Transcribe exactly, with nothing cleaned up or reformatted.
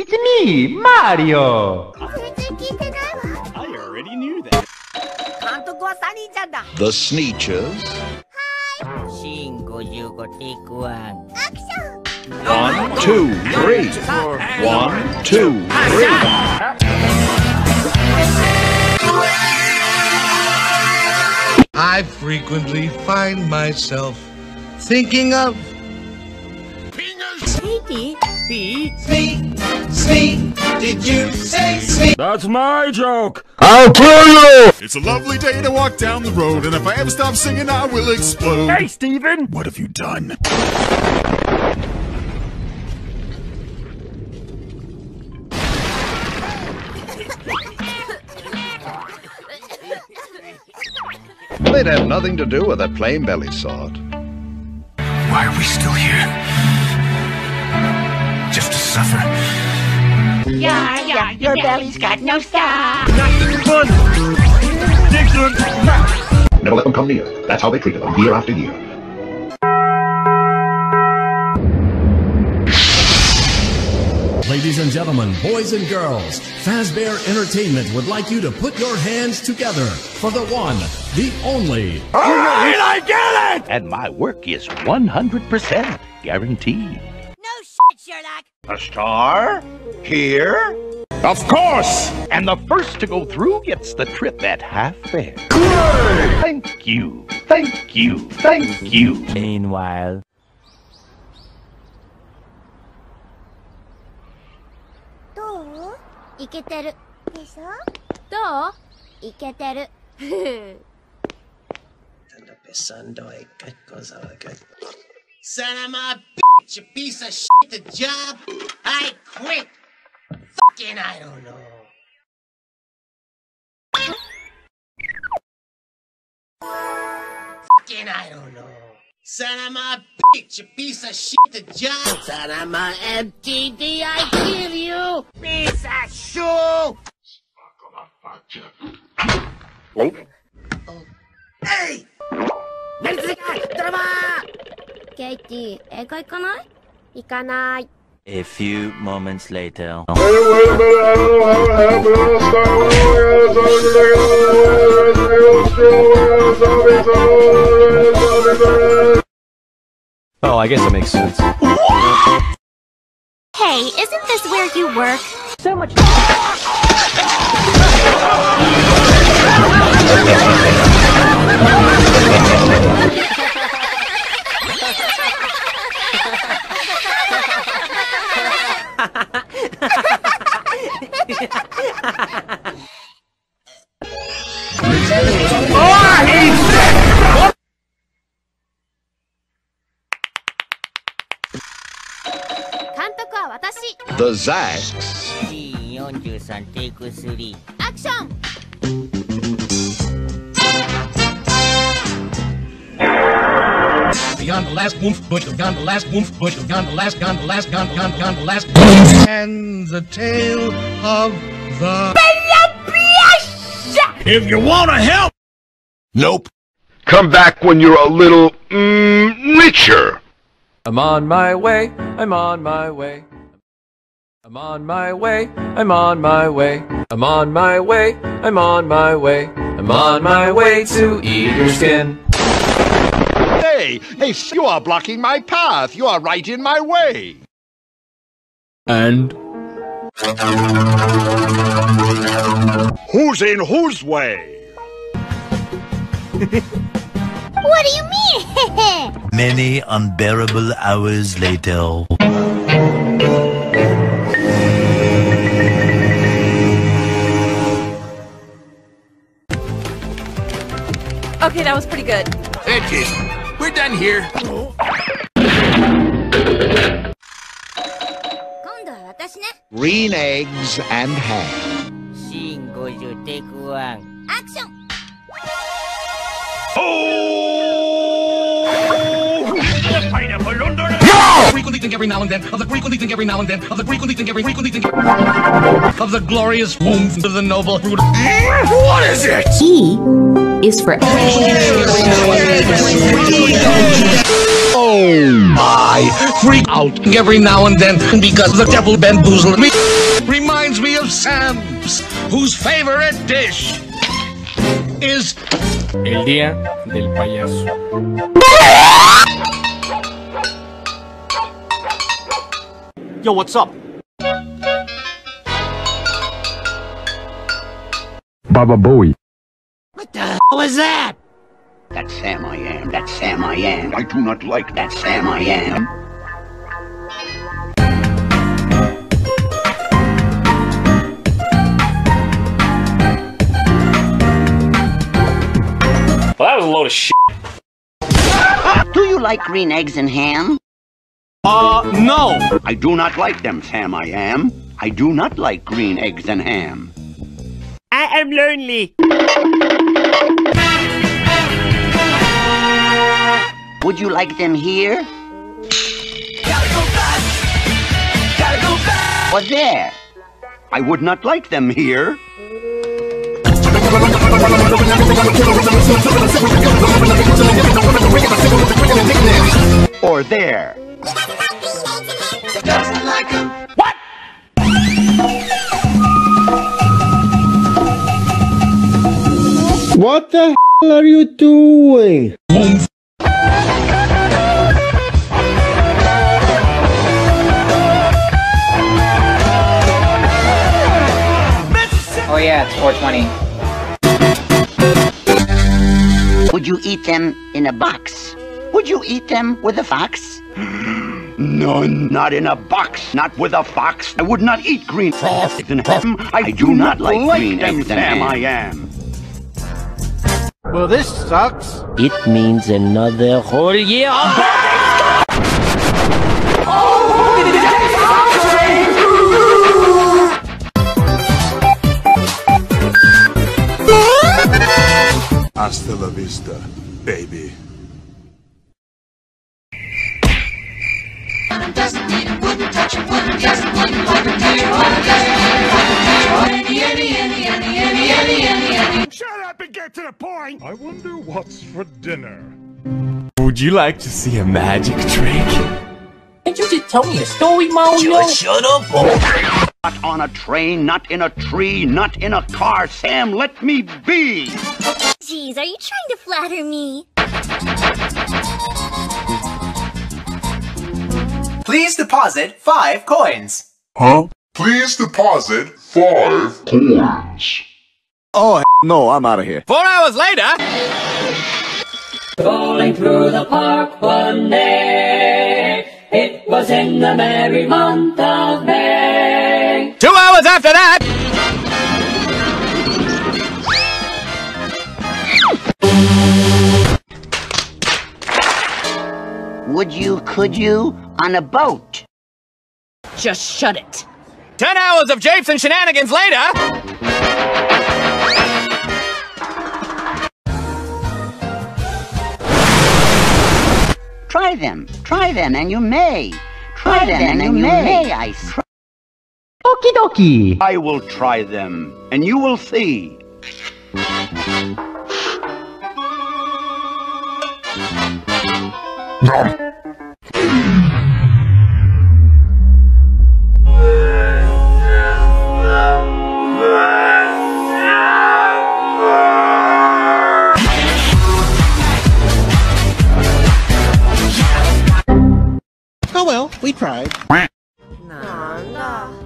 It's me, Mario! I already knew that. The Sneechers. One, two, three. One, two, three. I frequently find myself thinking of Sneaky. Sneak, sneak, did you say sneak? That's my joke! I'll kill you! It's a lovely day to walk down the road, and if I ever stop singing, I will explode. Hey, Steven! What have you done? They'd have nothing to do with a plain belly sort. Why are we still here? Just to suffer? Yeah, yeah, your belly's got no style. Nothing fun! Dixon! Never let them come near. That's how they treated them year after year. Ladies and gentlemen, boys and girls, Fazbear Entertainment would like you to put your hands together for the one, the only. All right, I get it! And my work is one hundred percent guaranteed. No shit, Sherlock. A star? Here? Of course! And the first to go through gets the trip at half fare. Thank you, thank you, thank you. Meanwhile... イケてるでしょどうイケてる Son of a bitch, you piece of shit, the job, I quit. Fucking I don't know. Fucking I don't know. Son of a bitch, you piece of shit, the job. Son of a M T D, I kill you. Piece of shoe. Late? Oh. Hey! 何するかドラマーケイティ、映画行かない行かない A few moments later... Wait, wait a minute, I don't know how it happened. I'll start over. Oh, I guess that makes sense. Hey, isn't this where you work? So much. The Zags. Action! Beyond the last woof, bush, beyond the last woof, bush, beyond the last, beyond the last, beyond, beyond, beyond the last. And the tale of the... If you wanna help! Nope. Come back when you're a little, mm, richer. I'm on my way, I'm on my way. I'm on my way, I'm on my way. I'm on my way, I'm on my way. I'm on my way to eat your skin. Hey, hey, you are blocking my path. You are right in my way. And? Who's in whose way? What do you mean? Many unbearable hours later... Okay, that was pretty good. Hey, Jason, we're done here. Green eggs and ham. Action! No! Frequently think every now and then of the frequently think every now and then of the frequently think every frequently think of the glorious womb of the noble fruit. What is it? E is for Oh, I freak out every now and then because the devil bamboozled me. Reminds me of Sam's, whose favorite dish is El día del payaso. Yo, what's up? Baba Booey. What the hell was that? That's Sam I am. That's Sam I am. I do not like that Sam I am. Well, that was a load of shit. Do you like green eggs and ham? Uh, no. I do not like them, Sam I am. I do not like green eggs and ham. I am lonely. Would you like them here? Gotta go fast. Gotta go fast. Or there? I would not like them here. Or there. Doesn't like him. What? What the hell are you doing? Oh yeah, it's four twenty. Would you eat them in a box? Would you eat them with a fox? No, not in a box, not with a fox. I would not eat green eggs and ham. I do not like green eggs and ham. I am. Well, this sucks. It means another whole year of Hasta la vista, baby. Shut up and get to the point! I wonder what's for dinner. Would you like to see a magic trick? Can't you just tell me a story, Mario? Shut up, boy. Not on a train, not in a tree, not in a car. Sam, let me be. Jeez, are you trying to flatter me? Please deposit five coins. Huh? Please deposit five coins. Oh, no, I'm out of here. Four hours later! Rolling through the park one day, it was in the merry month of May. Two hours after that! Would you, could you, on a boat? Just shut it. Ten hours of japes and shenanigans later! Try them, try them, and you may. Try, try them, them, and, and you may, may I say. Okie dokie. I will try them, and you will see. Oh well, we tried. Nah, nah.